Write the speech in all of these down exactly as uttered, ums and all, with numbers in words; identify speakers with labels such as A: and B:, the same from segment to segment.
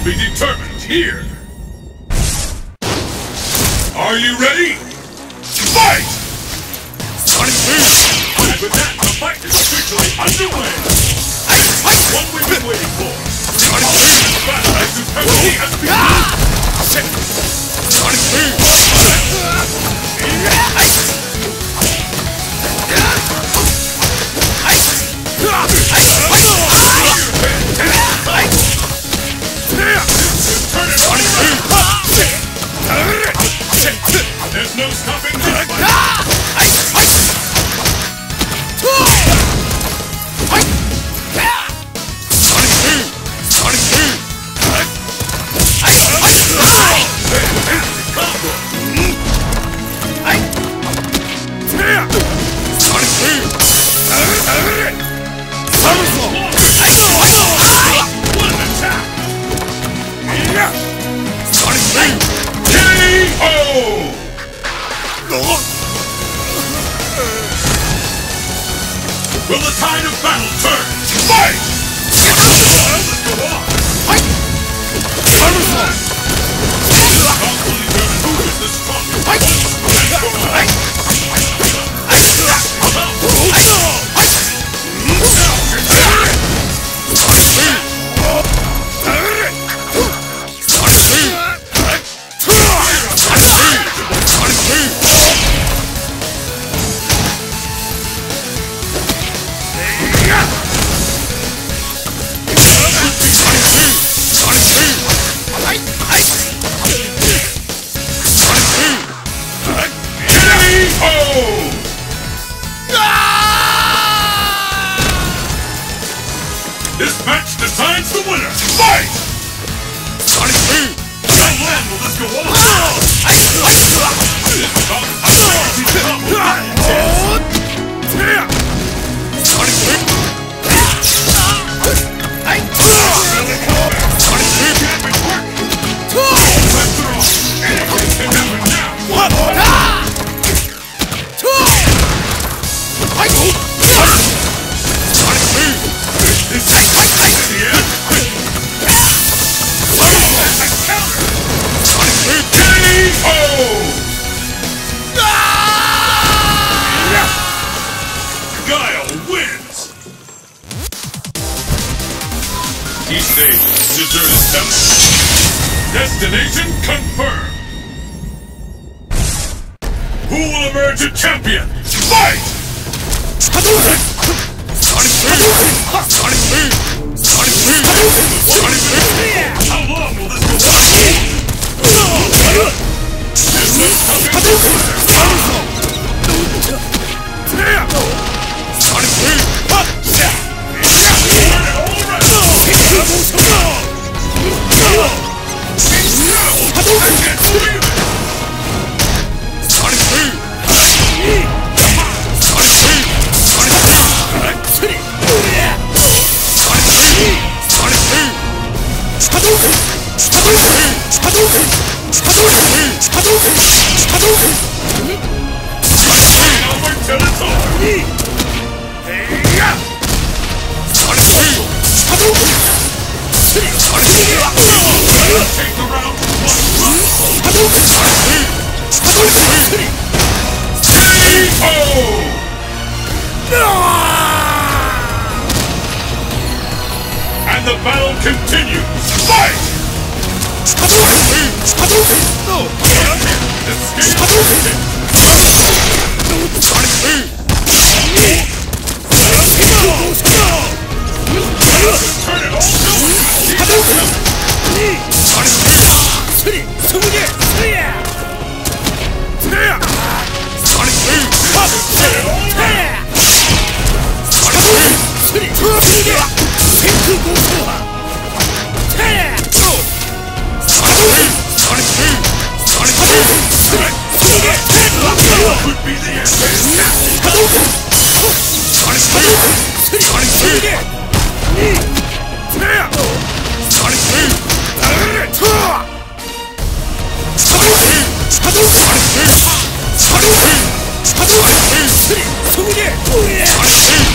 A: will be determined here. Are you ready? Fight! Sonic Boom! And with that, the fight is officially underway. What we've been waiting for. Sonic Boom! The battle as supremacy has begun. Sonic Boom! There's no stopping this fight! Sonic Boom! Sonic Boom! Fantastic combo! Sonic Boom! What an attack! Sonic Boom! K O! Will the tide of battle turn? Fight! Let's go on! Fight! Who is the strongest? Fight! This match decides the winner! Fight! Sonic Boom! How long will this go on? This is about a crazy combo! Sonic Boom! Sonic Boom! Can't be working! After all, anything can happen now! What? Sonic Boom! This is the end! Sonic Boom! K O! Guile wins! Each stage is deserted temple. Destination confirmed! Who will emerge a champion? Fight! Sonic Boom! Sonic Boom! Sonic Boom! Sonic Boom! How long will this go on? There's no stopping this fighter! Sonic Boom! Turn it all around! I can't believe it! Sonic Boom! Sonic Boom! Sonic Boom! Sonic Boom! Sonic Boom! Hadouken! Hadouken! Hadouken! Hadouken! Hadouken! Hadouken! Sonic Boom! Over till it's over! Sonic Boom! Hadouken! Sonic Boom! Take the round for one run! Hadouken! Sonic Boom! Hadouken! K O! And the battle continues! Fight! Hadouken! Hadouken! No! Escape! Hadouken! Sonic Boom! Turn it all over! Hadouken! Sonic Boom! Sonic Boom! Sonic Boom! Could be the end. Sonic Boom! Sonic Boom! Sonic Boom! Sonic Boom!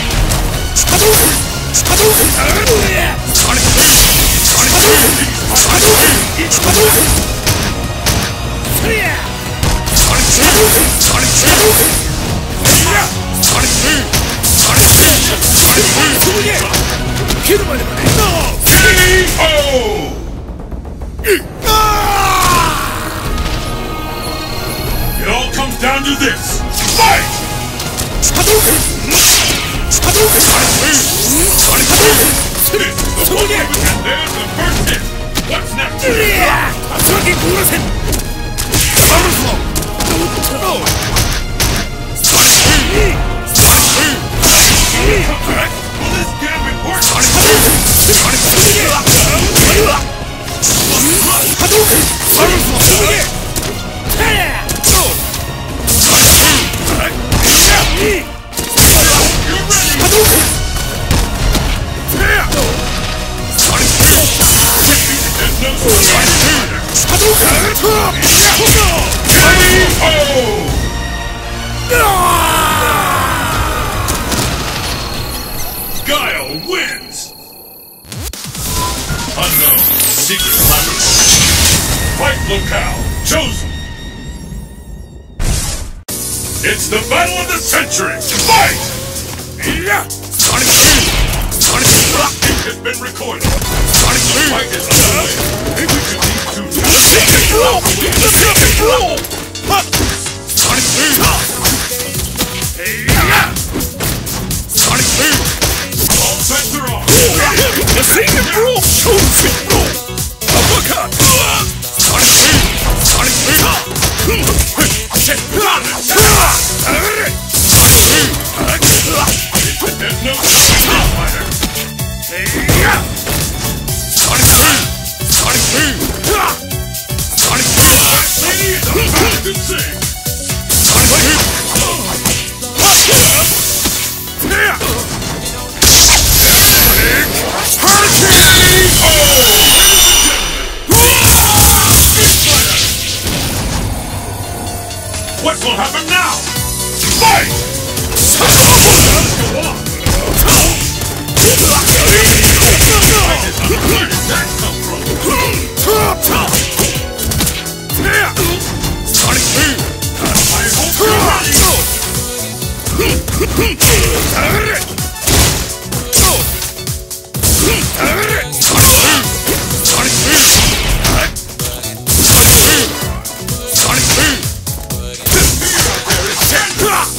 A: Sonic Boom! Sonic Boom! It all comes down to this. Fight! This is the one move, and there's the first hit. What's next? Come back. Will this gambit work? Guile wins! Unknown, secret laboratory. Fight locale chosen! It's the battle of the century! Fight! Sonic Boom! Sonic Boom! It has been recorded! Sonic Boom! The fight is underway! Maybe we could need to... The secret rule! The secret rule! Sonic Boom! Sonic Boom! All bets are off! The secret rule! Chosen rule! Uppercut! Sonic Boom! Sonic Boom! Sonic Boom! There's no fighter! Sonic Boom! Sonic Boom! Sonic Boom! That lady is about to sing! Sonic Boom! What will happen now? Fight! Let's go on! Where did that come from? Sonic Boom! I hope you're ready! Sonic Boom! Sonic Boom! Sonic Boom! This fear out there is dead!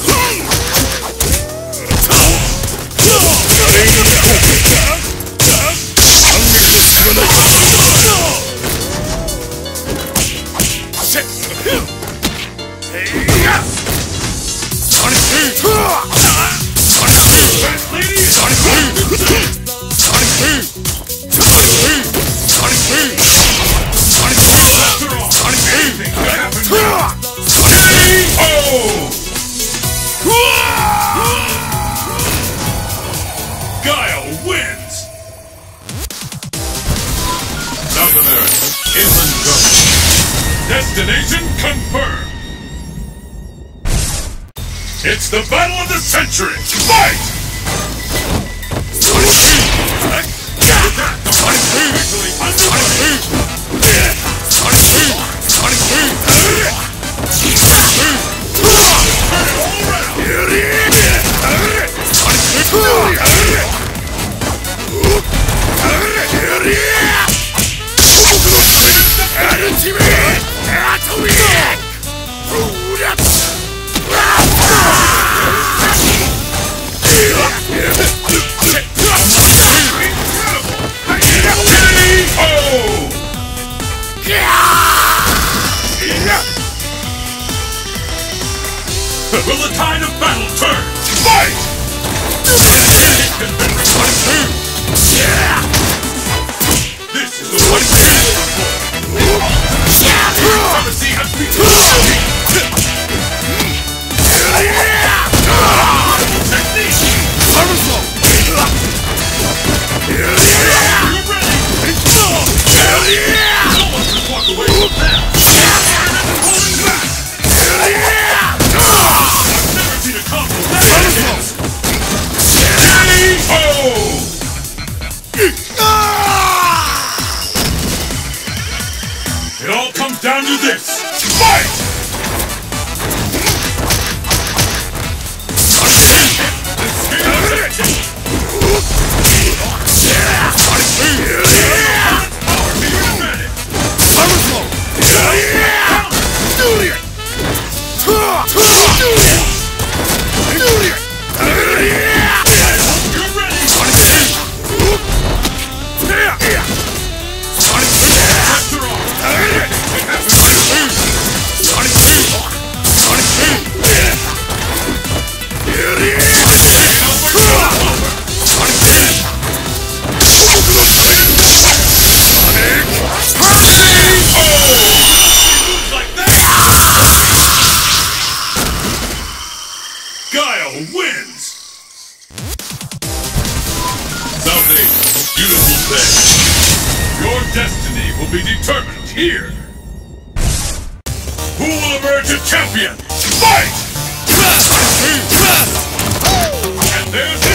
A: Sonic Boom! Sonic Boom! Sonic Boom! Sonic Boom! Sonic Boom! Sonic Boom! Sonic Boom! Sonic Boom! Sonic Boom! Guile wins! South America, inland government. Destination confirmed! It's the battle of the century! Fight! Sonic Boom! Sonic Boom! Sonic Boom! Sonic Boom! Sonic Boom! Sonic Boom! Will the tide of battle turn? Fight! This is the one thing Prophecy has become technique! Powerful! You ready? No one can walk away from that! Pulling back! Never seen a combo that intense! comes down to this. Fight! Guile wins! Someday, beautiful day, your destiny will be determined here! Who will emerge a champion? Fight! And there's